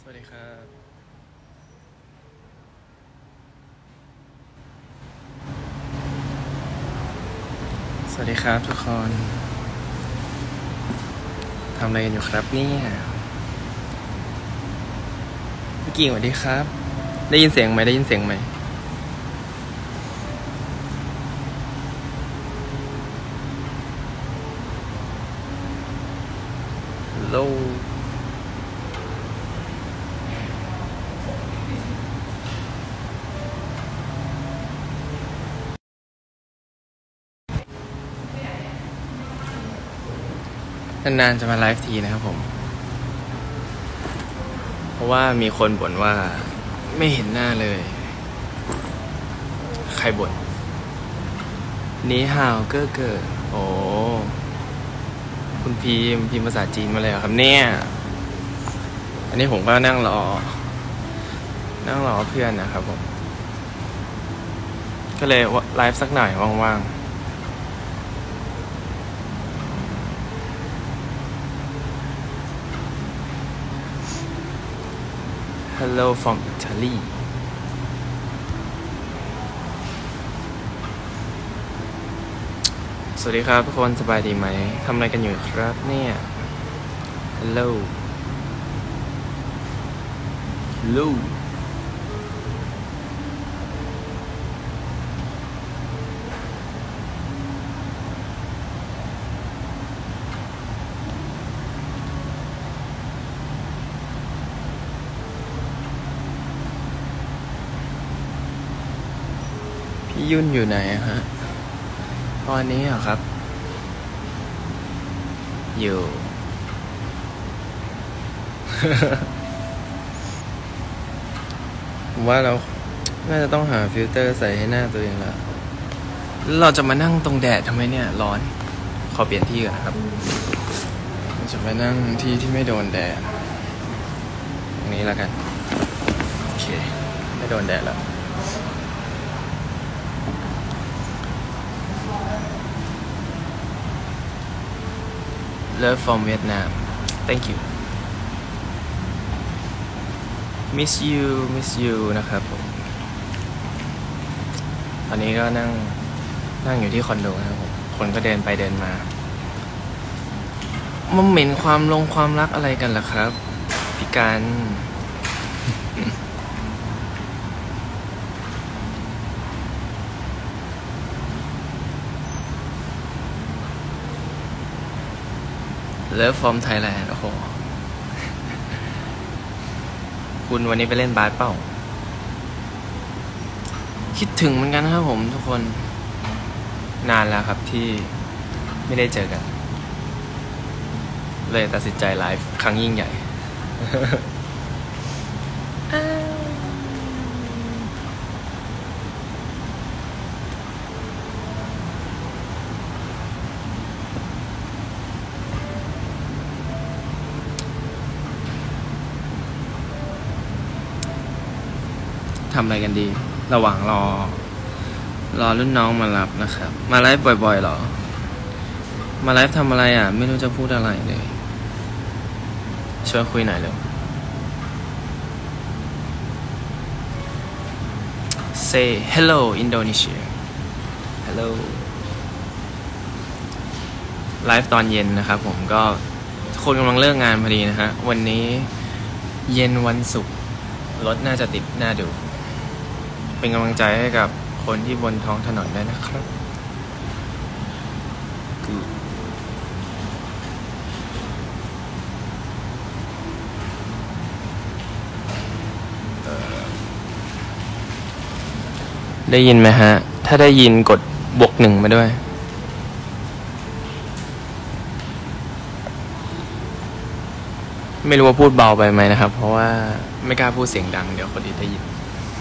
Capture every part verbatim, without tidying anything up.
วัสดีครับสวัสดีครับทุกคนทำอะไรกันอยู่ครับเนี่ยพี่กิ่งสวัสดีครับได้ยินเสียงไหมได้ยินเสียงไหมฮัลโหลนานๆจะมาไลฟ์ทีนะครับผมเพราะว่ามีคนบ่นว่าไม่เห็นหน้าเลยใครบ่นนี่ฮาวเก้อเก้อโอ้คุณพีมพิมพ์ภาษาจีนมาเลยครับเนี่ยอันนี้ผมก็นั่งรอนั่งรอเพื่อนนะครับผมก็เลยไลฟ์สักหน่อยว่างๆHello from Italy สวัสดีครับทุกคนสบายดีไหมทำอะไรกันอยู่ครับเนี่ย Hello Hello พี่ยุ่นอยู่ไหนฮะตอนนี้เหรอครับอยู่ ผมว่าเราน่าจะต้องหาฟิลเตอร์ใส่ให้หน้าตัวเองละเราจะมานั่งตรงแดดทำไมเนี่ยร้อนขอเปลี่ยนที่ก่อนนะครับจะไปนั่งที่ที่ไม่โดนแดดตรงนี้แล้วกันโอเคไม่โดนแดดแล้วLove from Vietnam thank you miss you miss you นะครับผมตอนนี้ก็นั่งนั่งอยู่ที่คอนโดนะครับผมคนก็เดินไปเดินมามันเหม็นความลงความรักอะไรกันล่ะครับพี่การเลิฟฟอร์มไทยแลนด์โอ้โหคุณวันนี้ไปเล่นบาสเปล่าคิดถึงเหมือนกันนะครับผมทุกคนนานแล้วครับที่ไม่ได้เจอกันเลยตัดสินใจไลฟ์ครั้งยิ่งใหญ่ทำอะไรกันดีระหว่างรอรอรุ่นน้องมารับนะครับมาไลฟ์บ่อยๆหรอมาไลฟ์ทำอะไรอ่ะไม่รู้จะพูดอะไรเลยชวนคุยหน่อยเลย Say hello Indonesia hello ไลฟ์ตอนเย็นนะครับผมก็คนกำลังเลิกงานพอดีนะฮะวันนี้เย็นวันศุกร์รถน่าจะติดน่าดูเป็นกำลังใจให้กับคนที่บนท้องถนนด้วยนะครับได้ยินไหมฮะถ้าได้ยินกดบวกหนึ่งมาด้วยไม่รู้ว่าพูดเบาไปไหมนะครับเพราะว่าไม่กล้าพูดเสียงดังเดี๋ยวคนอื่นได้ยิน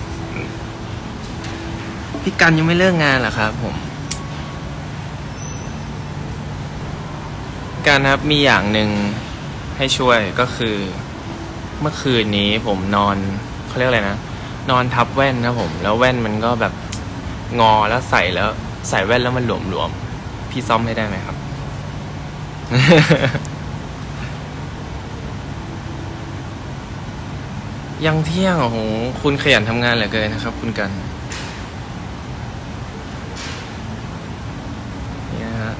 พี่กันยังไม่เลิกงานเหรอครับผมการครับมีอย่างหนึ่งให้ช่วยก็คือเมื่อคืนนี้ผมนอนเขาเรียกอะไรนะนอนทับแว่นนะผมแล้วแว่นมันก็แบบงอแล้วใส่แล้วใส่แว่นแล้วมันหลวมๆพี่ซ่อมให้ได้ไหมครับ ไยังเที่ยงโอ้โหคุณขยันทำงานเหลือเกินนะครับคุณกันนี่นะฮะ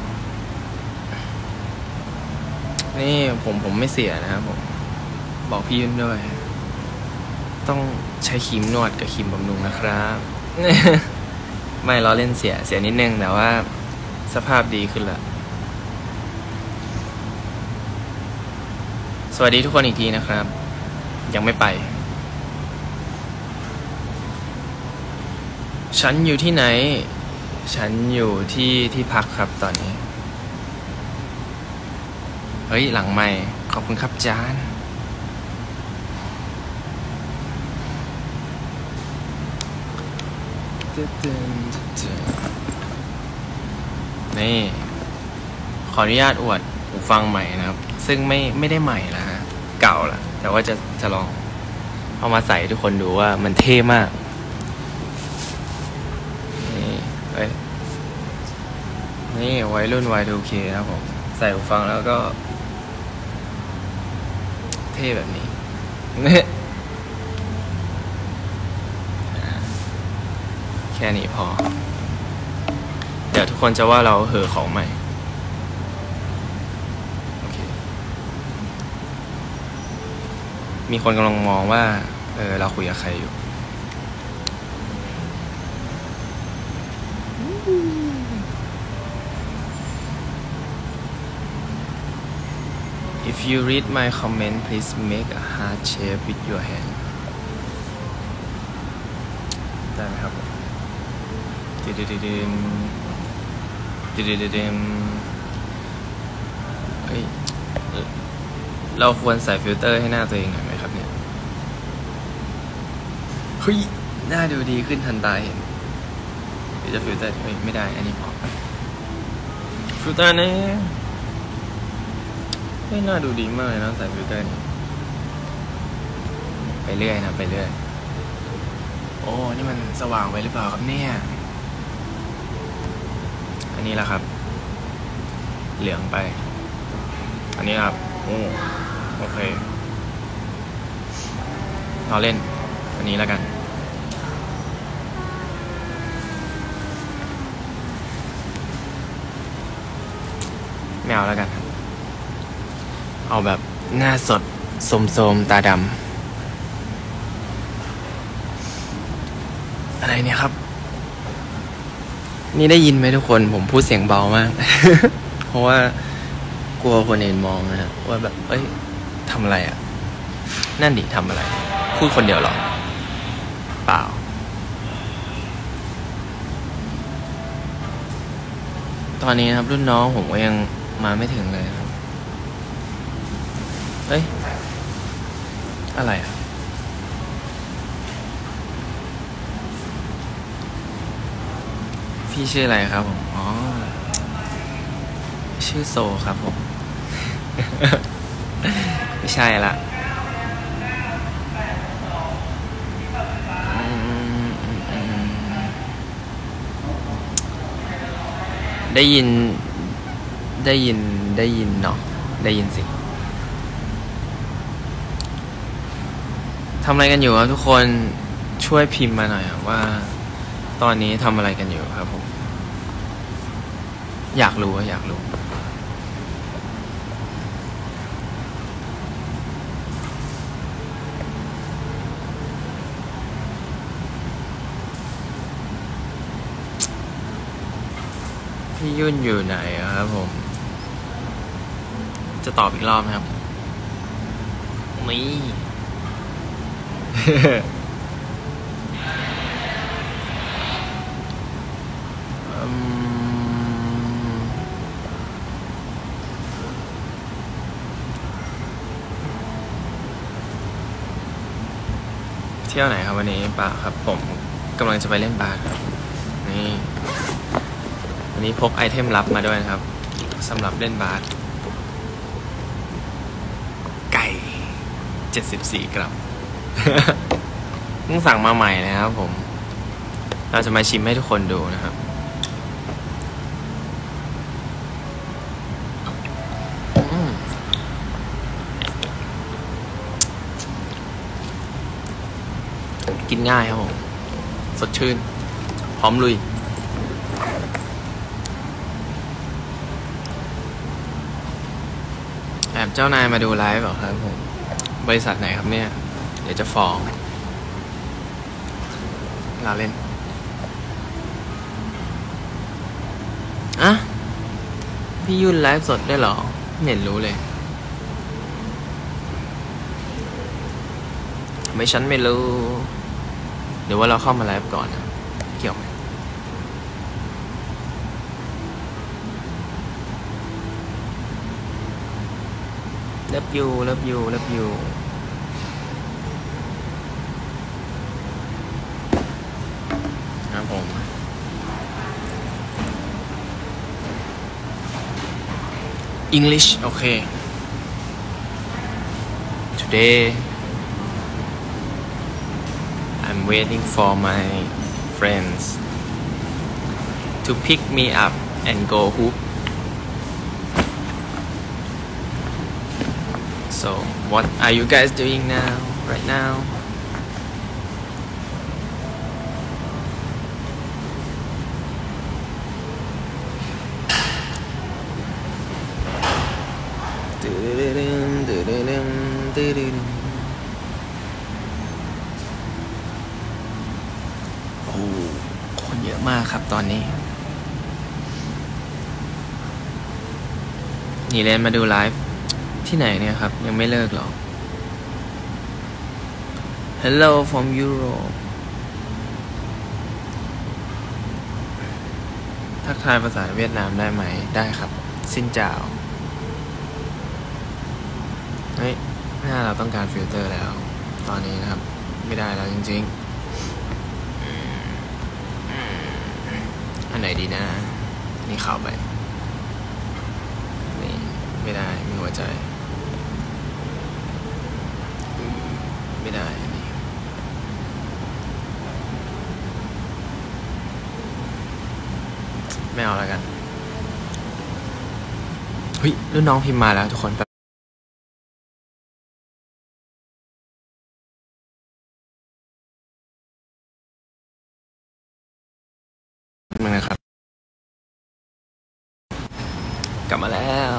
นี่ผมผมไม่เสียนะครับผมบอกพี่ยุ่นด้วยต้องใช้ครีมนวดกับครีมบำรุงนะครับ ไม่ล้อเล่นเสียเสียนิดนึงแต่ว่าสภาพดีขึ้นละสวัสดีทุกคนอีกทีนะครับยังไม่ไปฉันอยู่ที่ไหนฉันอยู่ที่ที่พักครับตอนนี้เฮ้ยหลังใหม่ขอบคุณครับจานนี่ขออนุญาตอวดหูฟังใหม่นะครับซึ่งไม่ไม่ได้ใหม่แล้วฮะเก่าละแต่ว่าจะจะลองเอามาใส่ให้ทุกคนดูว่ามันเท่มากนี่เอ้ยนี่วัยรุ่น วาย ทู เค ครับผมใส่หูฟังแล้วก็เท่แบบนี้แค่นี้พอเดี๋ยวทุกคนจะว่าเราเห่อของใหม่โอเคมีคนกำลังมองว่าเออเราคุยกับใครอยู่ If you read my comment please make a heart shape with your hand ได้ไหมครับดิดิดิดิมดิดิดิดิมเฮ้ยเราควรใส่ฟิลเตอร์ให้หน้าตัวเองหน่อยไหมครับเนี่ยเฮ้ยหน้าดูดีขึ้นทันตาเห็นหรือจะฟิลเตอร์เฮ้ยไม่ได้อันนี้พอฟิลเตอร์นี่ไม่น่าดูดีมากเลยนะใส่ฟิลเตอร์นี่ไปเรื่อยนะไปเรื่อยโอ้นี่มันสว่างไปหรือเปล่าครับเนี่ยอันนี้แหละครับเหลืองไปอันนี้ครับโอ้โอเคเราเล่นอันนี้แล้วกันไม่เอาแล้วกันเอาแบบหน้าสดโสมๆตาดำอะไรเนี่ยครับนี่ได้ยินไหมทุกคนผมพูดเสียงเบามาก เพราะว่ากลัวคนอื่นมองนะฮะว่าแบบเอ้ยทำอะไรอ่ะนั่นดิทำอะไรพูดคนเดียวหรอเปล่าตอนนี้นะครับรุ่นน้องผมก็ยังมาไม่ถึงเลยครับเฮ้ยอะไรอ่ะพี่ชื่ออะไรครับผมอ๋อชื่อโซครับผม ไม่ใช่ละได้ยินได้ยินได้ยินเนาะได้ยินสิทำอะไรกันอยู่ครับทุกคนช่วยพิมพ์มาหน่อยว่าตอนนี้ทำอะไรกันอยู่ครับผมอยากรู้อยากรู้พี่ยุ่นอยู่ไหนครับผมจะตอบอีกรอบไหมครับนี่ เที่ยวไหนครับวันนี้ป่าครับผมกำลังจะไปเล่นบาสครับนี่วันนี้พกไอเทมลับมาด้วยนะครับสำหรับเล่นบาสไก่เจ็ดสิบสี่กรัม เพิ่งสั่งมาใหม่นะครับผมเราจะมาชิมให้ทุกคนดูนะครับกินง่ายครับผมสดชื่นพร้อมลุยแอบเจ้านายมาดูไลฟ์เหรอครับผมบริษัทไหนครับเนี่ยเดี๋ยวจะฟ้องลาเล่นอะพี่ยุ่นไลฟ์สดได้เหรอไม่เห็นรู้เลยไม่ฉันไม่รู้หรือว่าเราเข้ามาไลฟ์ก่อนนะเกี่ยวไหมเลิฟยูเลิฟยูเลิฟยูครับผมEnglish okay today I'm waiting for my friends to pick me up and go hoop so what are you guys doing now right nowโอ้คนเยอะมากครับตอนนี้นี่เลนมาดูไลฟ์ที่ไหนเนี่ยครับยังไม่เลิกหรอ Hello from Europe ทักทายภาษาเวียดนามได้ไหมได้ครับซินเจ้าเฮ้ยหน้าเราต้องการฟิลเตอร์แล้วตอนนี้นะครับไม่ได้แล้วจริงๆอันไหนดีนะนี่เข้าไปนี่ไม่ได้มีหัวใจไม่ได้นี่ไม่เอาแล้วกันเฮ้ยรุ่นน้องพิมพ์มาแล้วทุกคนมึงนะครับกลับมาแล้ว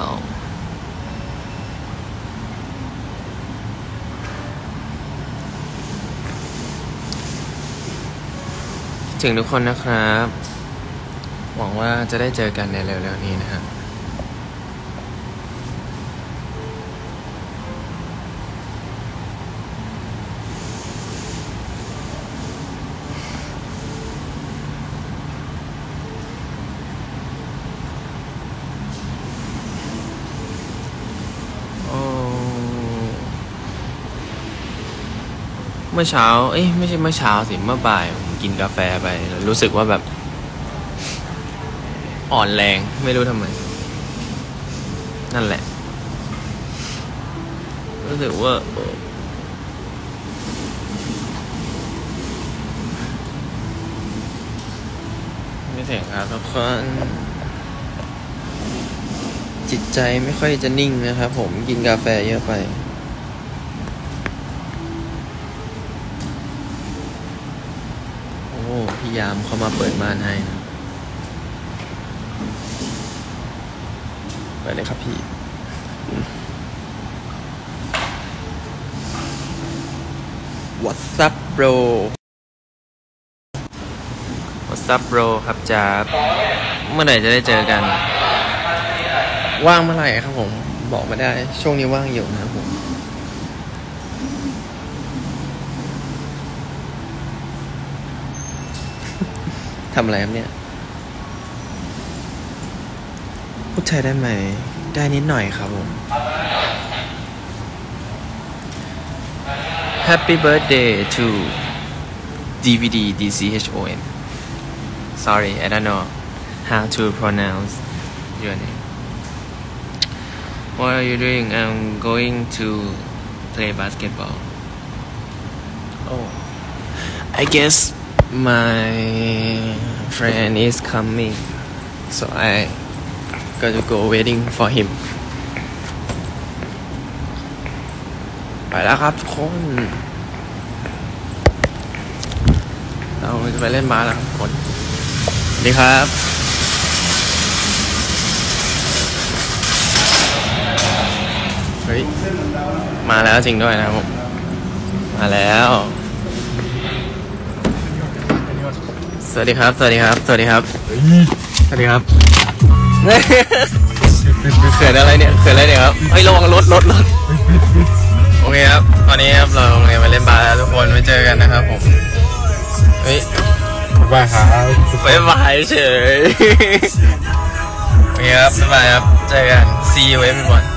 ถึงทุกคนนะครับหวังว่าจะได้เจอกันในเร็วๆนี้นะครับเมื่อเช้าเอ้ยไม่ใช่เมื่อเช้าสิเมื่อบ่ายผมกินกาแฟไปรู้สึกว่าแบบอ่อนแรงไม่รู้ทำไมนั่นแหละรู้สึกว่าไม่เสียงครับทุกคนจิตใจไม่ค่อยจะนิ่งนะครับผมกินกาแฟเยอะไปพี่ยามเขามาเปิดม่านให้นะไปเลยครับพี่ What's up bro What's up bro ครับจ๊าบเมื่อไหร่จะได้เจอกันว่างเมื่อไหร่ครับผมบอกมาได้ช่วงนี้ว่างอยู่นะครับผมทำอะไรครับเนี่ยพูดไทยได้ไหมได้นิดหน่อยครับผม Happy birthday to ดี วี ดี ดี ซี เอช โอ เอ็นSorry I don't know how to pronounce your name What are you doing I'm going to play basketball Oh I guess my friend is coming so I got to go waiting for him ไปแล้วครับทุกคนเราจะไปเล่นบาสแล้วทุกคนสวัสดีครับเฮ้ยมาแล้วจริงด้วยนะครับผมมาแล้วสวัสดีครับสวัสดีครับสวัสดีครับสวัสดีครับเขินอะไรเนี่ยเขินอะไรเนี่ยครับเฮ้ยระวังรถรถรถโอเคครับตอนนี้ครับเราเนี่ยมาเล่นบาสแล้วทุกคนไว้เจอกันนะครับผมเฮ้ยบ๊ายบายครับบ๊ายบายเฉยโอเคครับบ๊ายบายครับเจอกัน see you everyone